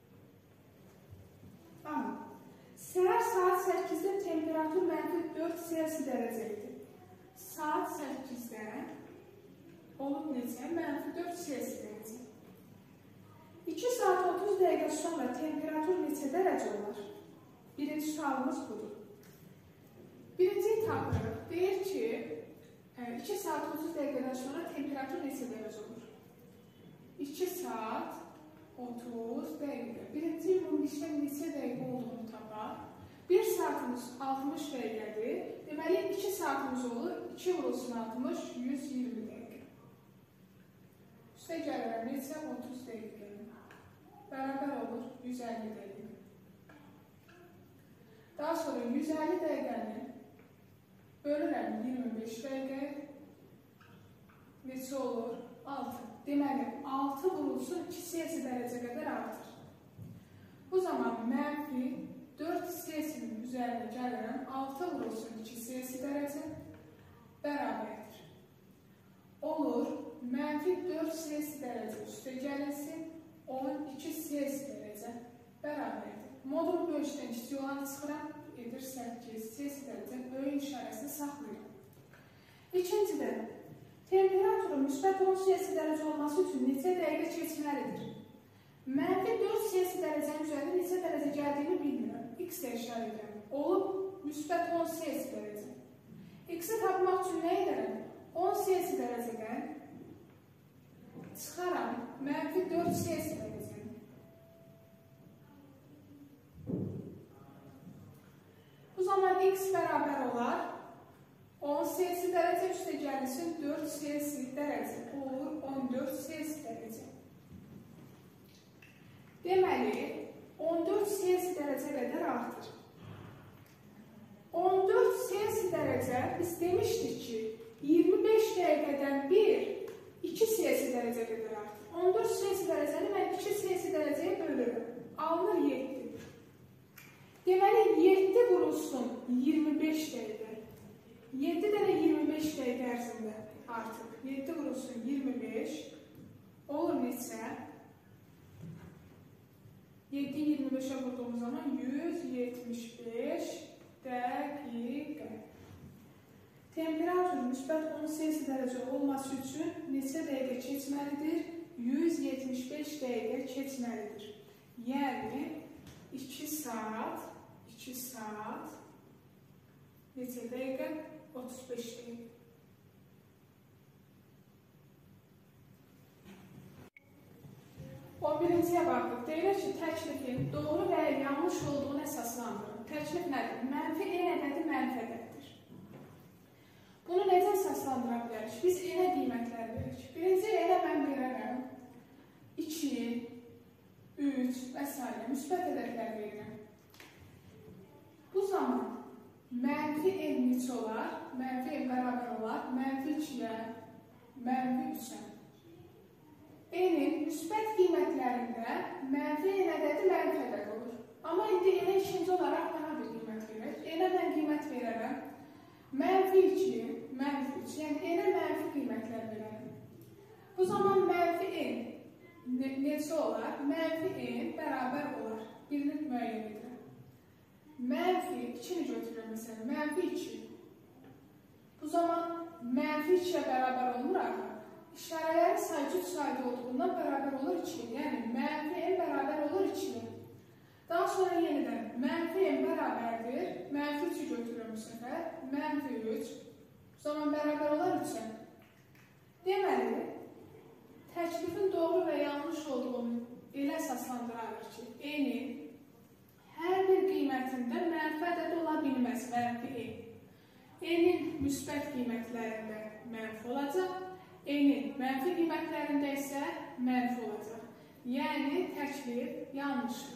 Amma səhər saat səkkizdə temperatur mənfi dörd Selsi dərəcə idi. Saat səkkizdə olub neçə? Mənfi dörd Selsi dərəcə. iki saat otuz dəqiqə sonra temperatur neçə dərəcə olar? Birinci sualımız budur. Birinciyi tapırıq. Deyir ki, iki saat otuz dəqiqədən sonra temperatur neçə dərəcə olur? iki saat otuz dəqiqə. Birinci ümumilikdə neçə dəqiqə olduğunu tapar. bir saatımız altmış dəqiqədir. Deməli, iki saatımız olur. iki vurulsun altmış, yüz iyirmi dəqiqə. Üstə gəlirəm, neçə? otuz dəqiqə. Bərabər olur, yüz əlli dəqiqə. Daha sonra yüz əlli dəqiqəni bölürəm iyirmi beş dəqiqə. Neçə olur? altı. Deməli, altı vurulsun iki Selsi dərəcə qədər artır. Bu zaman mənfi dörd Selsinin üzərinə gəlirəm. altı vurulsun iki Selsi dərəcə bərabərdir. Olur, mənfi dörd Selsi dərəcə üstə gəlinsin, on iki Selsi dərəcə bərabərdir. Modul böyükdən kiçik olanı çıxıram, edir səkkiz Selsi dərəcə, böyük işarəsini saxlayıram. İkincidə, temperaturun müsbət on Selsi dərəcə olması üçün neçə dəqiqə keçməlidir? Mənfi dörd Selsi dərəcənin üzərində neçə dərəcə gəldiyini bilmirəm. X-ə işarə edirəm. Olub, müsbət on Selsi dərəcə. X-i tapmaq üçün nə edərəm? on Selsi dərəcədən çıxaram, mənfi dörd Selsi dərəcəni. Bu zaman X bərabər olar on Selsi dərəcə üstə gəlinsin dörd Selsi dərəcə. Olur on dörd Selsi dərəcə. Deməli, on dörd Selsi dərəcə qədər artır. on dörd Selsi dərəcə, biz demişdik ki, iyirmi beş dəqiqədən bir, iki Selsi dərəcə qədər artır. on dörd Selsi dərəcəni mən iki Selsi dərəcəyə bölürüm. Alınır yeddi. Deməli, yeddi vurulsun iyirmi beş dəqiqə. yeddi dənə iyirmi beş dəqiqə ərzində artıq. yeddi vurulsun iyirmi beş. Olur neçə? yeddi iyirmi beşə vurduğumuz zaman yüz yetmiş beş dəqiqə. Temperatur müsbət on Selsi dərəcə olması üçün neçə dəqiqə keçməlidir? yüz yetmiş beş dəqiqə keçməlidir. Yəni, iki saat, iki saat, neçə dəqiqə? otuz beş dəqiqə. on birinciyə baxıb, deyilir ki, təklifin doğru və ya yanlış olduğunu əsaslandırın. Təklif nədir? Mənfi n ədədi mənfi ədəddir. Bunu necə əsaslandıra bilərik? Biz n-ə qiymətlər veririk. Birinci n-ə mən verərəm iki, üç və s. müsbət ədədlər verirəm. Bu zaman mənfi n neçə olar? Mənfi n bərabər olar. Mənfi ikiyə, mənfi üçə. N-in müsbət qiymətlərində mənfi n ədədi mənfi ədəd olur. Amma indi n-ə ikinci olaraq daha bir qiymət verir. N-ə mən qiymət verərəm. Mənfi iki, mənfi üç. üç, yəni n-ə mənfi qiymətlər verəlim. Bu zaman mənfi n ne necə olar? Mənfi n bərabər olar. Birini müəyyən edirəm. Mənfi ikini götürürəm məsələn, mənfi iki. Bu zaman mənfi ikiyə bərabər olmur axı. İşarələrin sayı cüt sayda olduğundan bərabər olur iki. Yəni mənfi n bərabər olur iki. Daha sonra yenidən mənfi n bərabərdir. Mənfi üçü götürürəm bu səfər. Mənfi üç. Bu zaman bərabər olar üçə. Deməli, təklifin doğru və yanlış olduğunu elə əsaslandırarıq ki, n-in hər bir qiymətində mənfi ədəd ola bilməz, mənfi n. n-in müsbət qiymətlərində mənfi olacaq, n-in mənfi qiymətlərində isə mənfi olacaq. Yəni, təklif yanlışdır.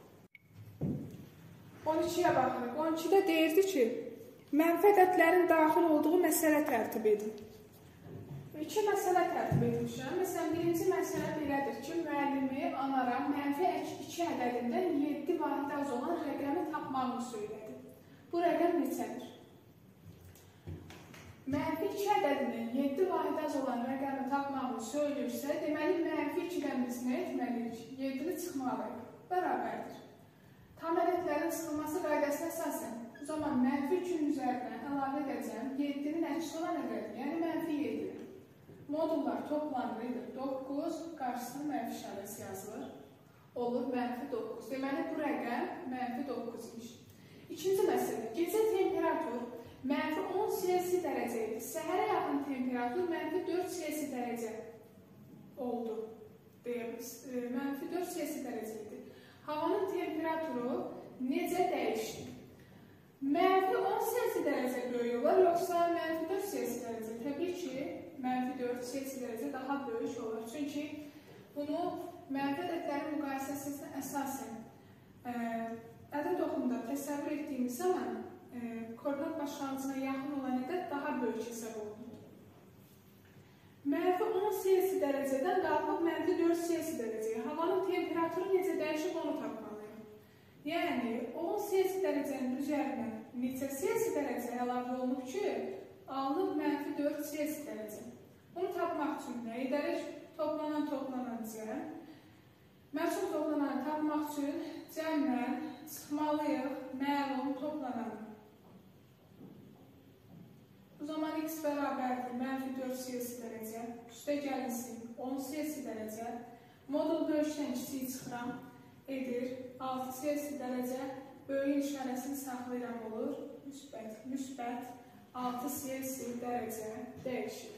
on ikiyə baxırıq. on ikidə deyirdi ki, mənfi ədədlərin daxil olduğu məsələ tərtib edin. İki məsələ tərtib etmişəm. Məsələn, birinci məsələ belədir ki, müəllimi onlara mənfi iki ədədindən yeddi vahid az olan rəqəmi tapmağını söylədi. Bu rəqəm neçədir? Mənfi iki ədədindən yeddi vahid az olan rəqəmi tapmağını söylürsə, deməli, mənfi ikidən biz nə etməliyik? yeddini çıxmalıyıq. Bərabərdir. Tam ədədlərin çıxılması qaydasına əsasən, o zaman mənfi üçün üzərinə əlavə edəcəm yeddinin əksi olan ədədi, yəni mənfi yeddi. Modullar toplanırıdır. doqquz, qarşısına mənfi işarəsi yazılır. Olur mənfi doqquz. Deməli, bu rəqəm mənfi doqquz imiş. İkinci məsələ, gecə temperatur mənfi on Selsi dərəcə idi. Səhərə yaxın temperatur mənfi dörd Selsi dərəcə oldu. Deyimiz, mənfi dörd Selsi dərəcə idi. Havanın temperaturu necə dəyişdi? Mənfi on Selsi dərəcə böyük olar, yoxsa mənfi dörd Selsi dərəcə? Təbii ki, mənfi dörd Selsi dərəcə daha böyük olur. Çünki bunu mənfi ədədlərin müqayisəsində əsasən ədəd oxumda təsəvvür etdiyimiz zaman koordinat başlanğıcına yaxın olan ədəd daha böyük hesab olunur. Mənfi on Selsi dərəcədən qalxıb mənfi dörd Selsi dərəcəyə havanın temperaturu necə dəyişib onu tapmalıyıq. Yəni, on Selsi dərəcənin üzərinə neçə Selsi dərəcə əlavə olunub ki, alınıb mənfi dörd Selsi dərəcə. Bunu tapmaq üçün nə edərik? Toplanan toplanan cəm. Məhsul toplananı tapmaq üçün cəmlə çıxmalıyıq məlum toplananı. Bu zaman x bərabərdir mənfi dörd Selsi dərəcə, üstə gəlinsin on Selsi dərəcə, modul bölüşdən kiçik çıxıram, edir altı Selsi dərəcə, böyüyün işarəsini saxlayıram olur, müsbət, müsbət altı Selsi dərəcə dəyişir.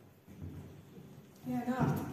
Yəni artıq.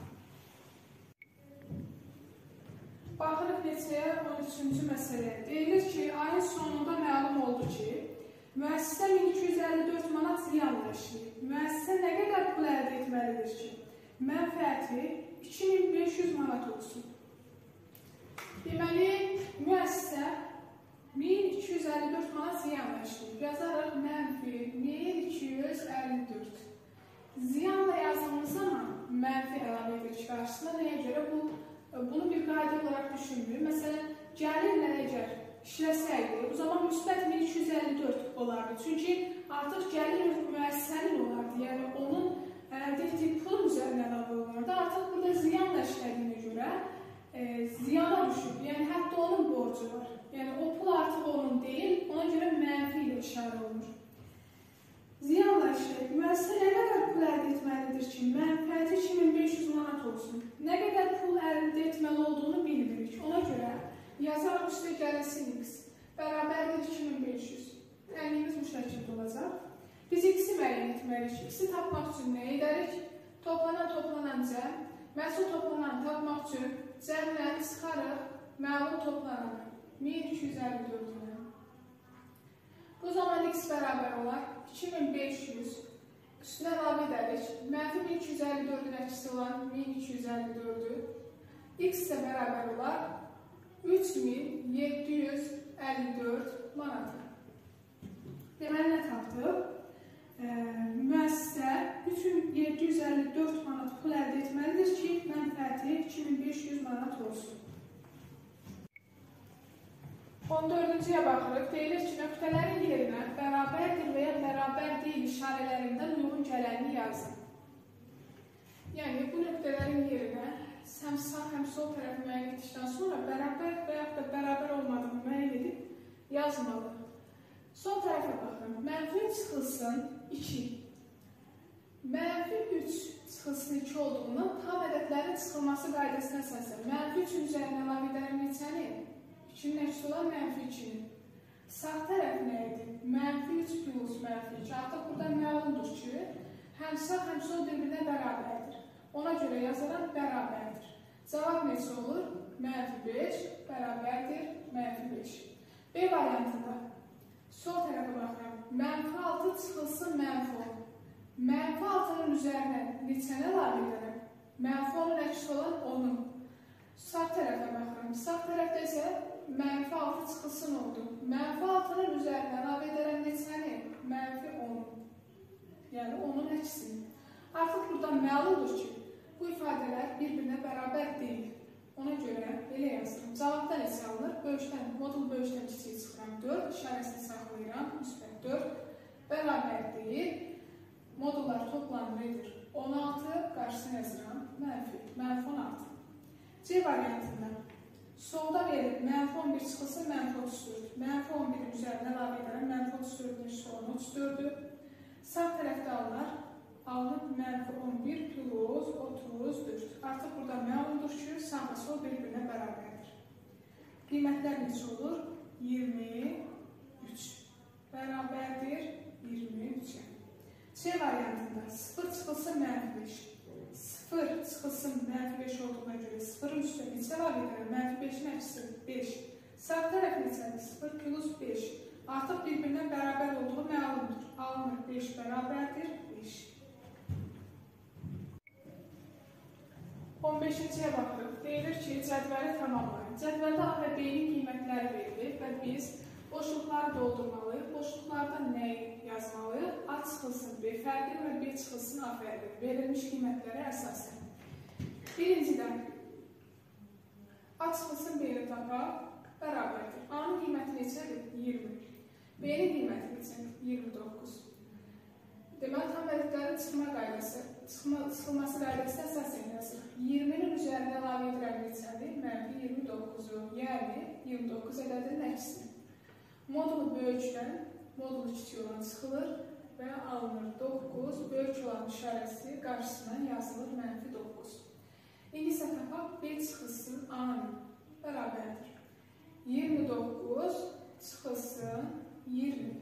Baxırıq neçəyə on üçüncü məsələ. Deyilir ki, ayın sonunda məlum oldu ki, müəssisə min iki yüz əlli dörd manat ziyanla işləyir. Müəssisə nə qədər pul əldə etməlidir ki, mənfəəti iki min beş yüz manat olsun. Deməli, müəssisə min iki yüz əlli dörd manat ziyanla işləyir. Yazarıq mənfi min iki yüz əlli dörd. Ziyanla yazdığımız zaman mənfi əlavə edirik qarşısına. Nəyə görə? Bu, bunu bir qayda olaraq düşünmür. Məsələn, gəlirlə əgər işləsəydi, o zaman müsbət min iki yüz əlli dörd olardı. Çünki artıq gəlir müəssisənin olardı. Yəni, onun əldə etdiyi pulun üzərinə əlavə olardı. Artıq burada ziyanla işlədiyinə görə e, ziyana düşür. Yəni, hətta onun borcu var. Yəni, o pul artıq onun deyil, ona görə mənfi ilə işarə olunur. Ziyanla işləyib, müəssisə nə qədər pul əldə etməlidir ki, mənfəəti iki min beş yüz manat olsun. Nə qədər pul əldə etməli olduğunu bilmirik. Ona görə yazarıq üstə gəlinsin x bərabərdir iki min beş yüz. Tənliyimiz bu şəkildə olacaq. Biz x-i müəyyən etməliyik. X-i tapmaq üçün nə edərik? Toplanan toplanan cəm. Məhsul toplananı tapmaq üçün cəmlə çıxarıq məlum toplananı. min iki yüz əlli dörd-ünə. Bu zaman x bərabər olar iki min beş yüz. Üstünə əlavə edərik. Mənfi min iki yüz əlli dördün əksi olan min iki yüz əlli dördü. X isə bərabər olar üç min yeddi yüz əlli dörd manata. Deməli, nə tapdıq? E, müəssisə üç min yeddi yüz əlli dörd manat pul əldə etməlidir ki, mənfəəti iki min beş yüz manat olsun. on dördüncüyə baxırıq. Deyilir ki, nöqtələrin yerinə bərabərdir və ya bərabər deyil işarələrindən uyğun gələn nöqtələrini yazın. Yəni, bu nöqtələrin yerinə həm sağ, həm sol tərəfi müəyyən etdikdən sonra bərabər və yaxud da bərabər olmadığını müəyyən edib yazmalı. Son tərəfə baxın. Mənfi üç çıxılsın iki. Mənfi üç çıxılsın iki olduğundan tam ədədlərin çıxılması qaydasına əsasən mənfi üçün üzərinə əlavə edərəm neçəni? ikinin əksi olan mənfi ikinin. Sağ tərəf nə idi? Mənfi üç plus mənfi iki. Artıq burada məlumdur ki, həm sağ, həm sol bir-birinə bərabərdir. Ona görə yazaram bərabərdir. Cavab neçə olur? Mənfi beş bərabərdir mənfi beş. B variantında sol tərəfə baxıram. Mənfi altı çıxılsın mənfi on. Mənfi altının üzərinə neçəni əlavə edərəm? Mənfi onun əksi olan onu. Sağ tərəfə baxıram. Sağ tərəfdə isə mənfi altı çıxılsın oldu. Mənfi altının üzərinə əlavə edərəm neçəni? Mənfi on. Yəni onun əksini. Artıq buradan məlumdur ki, bu ifadələr bir-birinə bərabər deyil. Ona görə belə yazıram. Cavabda neçə alınır? Bölüşdən, modul bölüşdən kiçiyi çıxıram dörd, işarəsini saxlayıram, müsbət dörd, bərabər deyil. Modullar toplamı edir on altı, qarşısını yazıram, mənfi, mənfi on altı. C variantında solda verir, mənfi on bir çıxılsın, mənfi otuz dörd. Mənfi on birin üzərinə əlavə edərəm, mənfi otuz dördün üstü olan otuz dördü. Sağ tərəfdə alınır. Alınıb mənfi on bir plus otuz dörd. Artıq burada məlumdur ki, sağ və sol bir-birinə bərabərdir. Qiymətlər neçə olur? iyirmi üç. Bərabərdir iyirmi üçə. C variantında sıfır çıxılsın mənfi beş. sıfır çıxılsın mənfi beş olduğuna görə sıfırın üstünə neçə əlavə edərəm? Mənfi beşin əksi beş. Sağ tərəf neçədir? sıfır plus beş. Artıq bir-birinə bərabər olduğu məlumdur. Alınır beş bərabərdir beş. on beşinciyə baxırıq. Deyilir ki, cədvəli tamamlayın. Cədvəldə A və B-nin qiymətləri verilir və biz boşluqları doldurmalıyıq. Boşluqlarda nəyi yazmalıyıq? A çıxılsın B fərqi və B çıxılsın A fərqi. Verilmiş qiymətlərə əsasən. Birincidən A çıxılsın B-ni tapaq, bərabərdir. A-nın qiyməti neçədir? iyirmi. B-nin qiyməti neçədir? iyirmi doqquz. Deməli, tam ədədlərin çıxma qaydası, çıxılması qaydasına əsasən yazılır. iyirminin üzərinə əlavə edirəm neçədir? Mənfi iyirmi doqquzu, yəni iyirmi doqquz ədədinin əksini. Modulu böyükdən modulu kiçik olan çıxılır və alınır doqquz, böyük olan işarəsi qarşısına yazılır mənfi doqquz. İndi isə tapaq B çıxılsın A-nın bərabərdir. iyirmi doqquz çıxılsın iyirmi.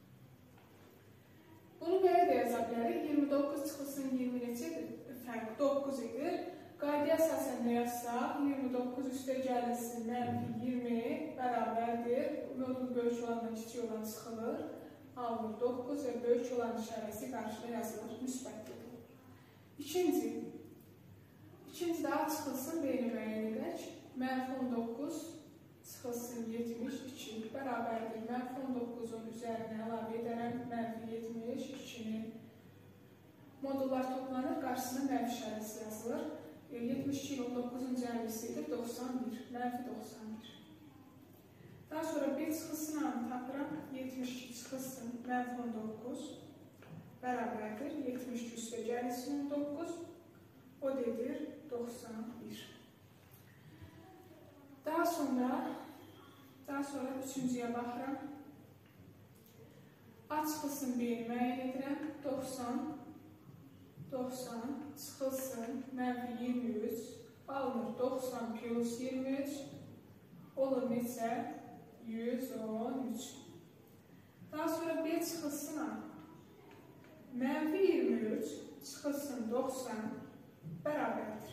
Bunu belə də yaza bilərik. iyirmi doqquz çıxılsın iyirmi neçədir? Fərq doqquz edir. Qaydaya əsasən nə yazsaq? iyirmi doqquz üstə gəlirsin mənfi iyirmi bərabərdir. Modul böyük olandan kiçik olan çıxılır. Alınır doqquz və böyük olan işarəsi qarşıda yazılır. Müsbət olur. İkinci. İkinci daha çıxılsın B-ni müəyyən edək. Mənfi on doqquz çıxılsın yetmiş iki bərabərdir. Mənfi on doqquzun üzərinə əlavə edərəm. Mənfi yetmiş ikinin modullar toplanır, qarşısına mənfi işarəsi yazılır. yetmiş iki on doqquzun cəmlisidir doxsan bir. Mənfi doxsan bir. Daha sonra B çıxılsın A-nı tapıram. yetmiş iki çıxılsın mənfi on doqquz bərabərdir. yetmiş iki üstə gəlsin on doqquz. O dedir doxsan bir. Daha sonra daha sonra üçüncüyə baxıram. A çıxılsın B-ni müəyyən edirəm. doxsan doxsan çıxılsın mənfi iyirmi üç alınır doxsan plus iyirmi üç olur neçə? yüz on üç. Daha sonra B çıxılsın A. Mənfi iyirmi üç çıxılsın doxsan bərabərdir.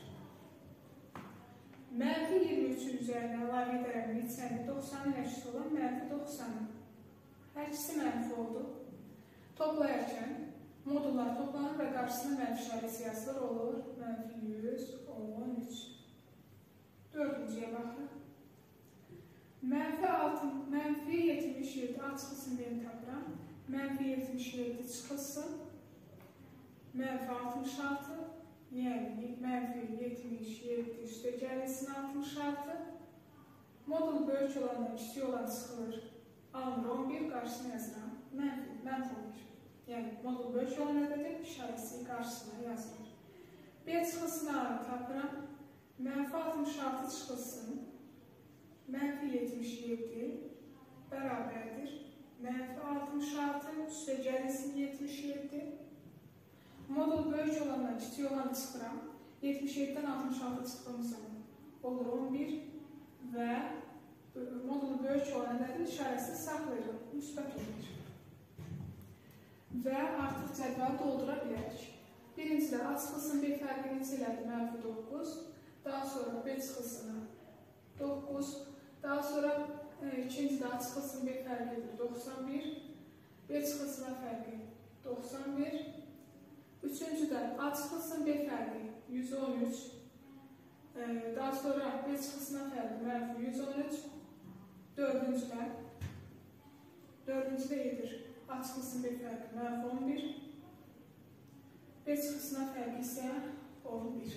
Mənfi iyirmi üçün üzərinə əlavə edərəm neçəni? doxsanın əksi olan mənfi doxsanı. Hər ikisi mənfi oldu. Toplayarkən modullar toplanır və qarşısına mənfi işarəsi yazılır, olur mənfi yüz on üç. Dördüncüyə baxın. Mənfi altı, mənfi yetmiş yeddi, A çıxılsın B-ni tapıram. Mənfi yetmiş yeddi çıxılsın. Mənfi altmış altı. Yəni, mənfi yetmiş yeddi üstə gəlsin altmış altı. Modul böyük olandan kiçik olan çıxılır. Alınır on bir, qarşısına yazıram. Mənfi, mənfi on bir. Yəni, modul böyük olan ədədin işarəsi qarşısına yazılır. B çıxısını tapıram. Mənfi altmış altı çıxılsın. Mənfi yetmiş yeddi bərabərdir. Mənfi altmış altı üstə gəlsin yetmiş yeddi. Modul böyük olandan kiçik olanı çıxıram. yetmiş yeddidən altmış altı çıxdığımız zaman olur on bir və modulu böyük olan ədədin işarəsini saxlayırıq. Müsbət on bir. Və artıq cədvəli doldura bilərik. Birincidə A çıxılsın B fərqi neçə elədi? Mənfi doqquz. Daha sonra B çıxılsın doqquz. Daha sonra e, ikincidə A çıxılsın B fərqidir doxsan bir. B çıxılsın fərqi doxsan bir. Üçüncüdə A çıxılsın B fərqi yüz on üç. E, daha sonra B çıxılsın fərqi mənfi yüz on üç. Dördüncüdə Dördüncüdə edir. A çıxılsın B fərqi mənfi on bir. B çıxılsın fərqi isə on bir.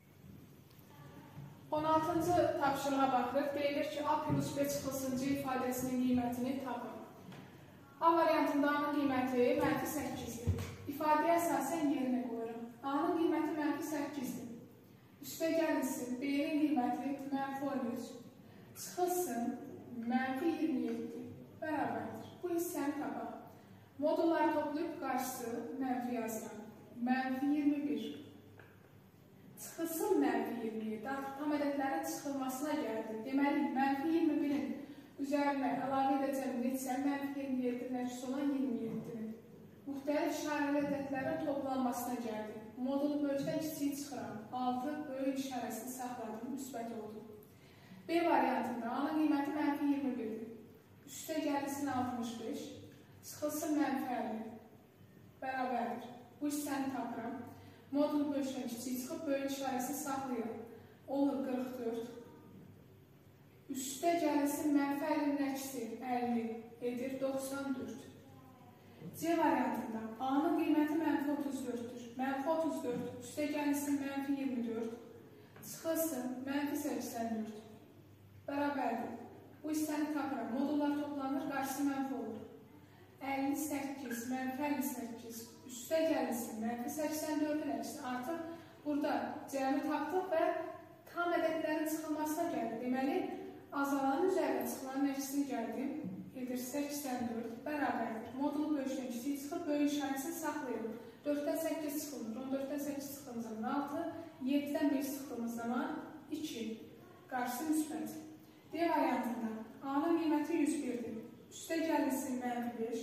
on altıncı tapşırığa baxırıq. Deyilir ki, A plus B çıxılsın C ifadəsinin qiymətini tapın. A variantında A-nın qiyməti mənfi səkkizdir. İfadəyə əsasən yerinə qoyuram. A-nın qiyməti mənfi səkkizdir. Üstə gəlinsin B-nin qiyməti mənfi on üç. Çıxılsın mənfi iyirmi yeddi bərabərdir. Bu hissəni tapaq. Modulları toplayıb qarşısı mənfi yazıram. Mənfi iyirmi bir. Çıxılsın mənfi iyirmi yeddi. Artıq tam ədədlərin çıxılmasına gəldi. Deməli, mənfi iyirmi birin üzərinə əlavə edəcəm neçə? Mənfi iyirmi yeddi nəticəsi olan iyirmi yeddinin. Müxtəlif işarəli ədədlərin toplanmasına gəldi. Modulu böyükdən kiçiyi çıxıram. altı böyük işarəsini saxladım, müsbət oldu. B variantında A-nın qiyməti mənfi iyirmi birdir. Üstə gəlsin altmış beş. Çıxılsın mənfi əlli. Bərabərdir. Bu hissəni tapıram. Modul böyükdən kiçik çıxıb böyük işarəsini saxlayıram. Olur qırx dörd. Üstə gəlsin mənfi əllinin əksi əlli edir doxsan dörd. C variantında A-nın qiyməti mənfi otuz dörddür. Mənfi otuz dörd. Üstə gəlsin mənfi iyirmi dörd. Çıxılsın mənfi səksən dörd. Bərabərdir. Bu hissəni tapıram. Modullar toplanır, qarşısı mənfi olur. əlli səkkiz, mənfi əlli səkkiz. Üstə gəlsin mənfi səksən dördün əksi. Artıq burada cəmi tapdıq və tam ədədlərin çıxılmasına gəldi. Deməli, azalanın üzərinə çıxılanın əksini gəldim. Edir səksən dörd bərabərdir. Modulu böyükdən kiçik çıxıb, böyük işarəsini saxlayırıq. dörddən səkkiz çıxılır, on dörddən səkkiz çıxdığımız zaman altı, yeddidən beş çıxdığımız zaman iki. Qarşısı müsbət. D variantında A-nın qiyməti yüz birdir. Üstə gəlsin mənfi beş.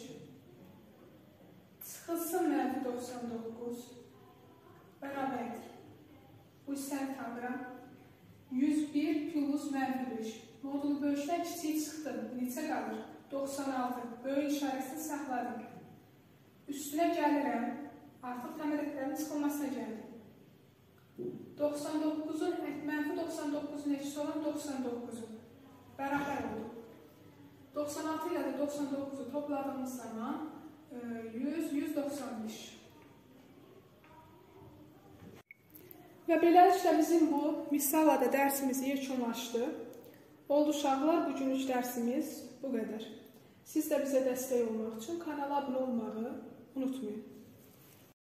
Çıxılsın mənfi doxsan doqquz. Bərabərdir. Bu hissəni tapıram. yüz bir plus mənfi beş. Modulu böyükdən kiçik çıxdım. Neçə qalır? doxsan altı. Böyük işarəsini saxladım. Üstünə gəlirəm. Artıq tam ədədlərin çıxılmasına gəldim. doxsan doqquzun, mənfi doxsan doqquzun eşit olan doxsan doqquzun. Bərabər oldu. doxsan altı ilə də doxsan doqquzu topladığımız zaman yüz, yüz doxsan beş. Və beləliklə bizim bu misalada dərsimiz yekunlaşdı. Oldu uşaqlar, bugünlük dərsimiz bu qədər. Siz də bizə dəstək olmaq üçün kanala abunə olmağı unutmayın.